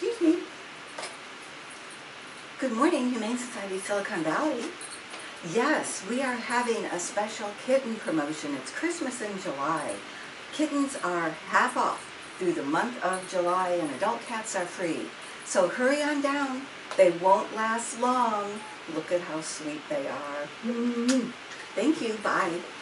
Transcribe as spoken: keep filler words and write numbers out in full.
Excuse me. Good morning, Humane Society Silicon Valley. Yes, we are having a special kitten promotion. It's Christmas in July. Kittens are half off through the month of July, and adult cats are free. So hurry on down. They won't last long. Look at how sweet they are. Mm-hmm. Thank you. Bye.